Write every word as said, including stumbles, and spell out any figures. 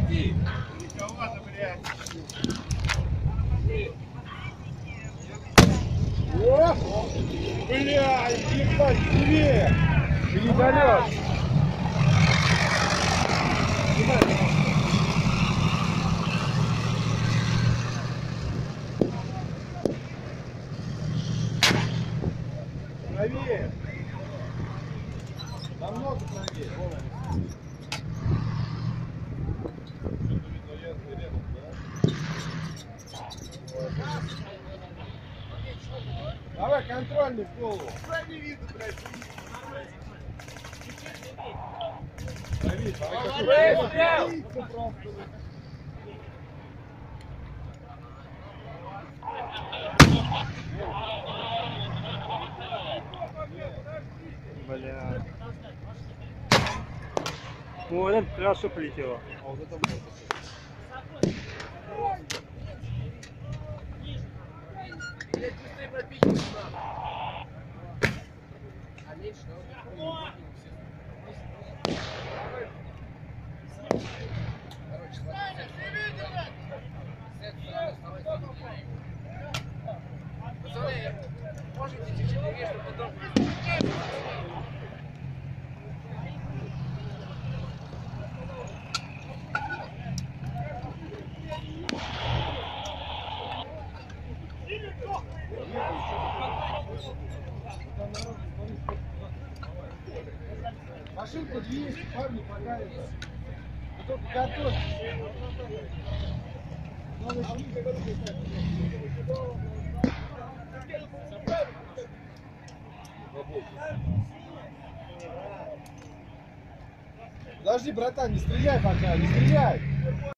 О! Бля, ебать, живее! Передалёт! Правее! Намного правее! Давай контрольный в голову. Не видно, блядь. Давид, Бля. Ну, вот это хорошо полетело. А вот это вот. Можете чуть-чуть левее, чтобы потом... машинка есть, парни понравится. Вы только готовьте. Подожди, братан, не стреляй пока, не стреляй.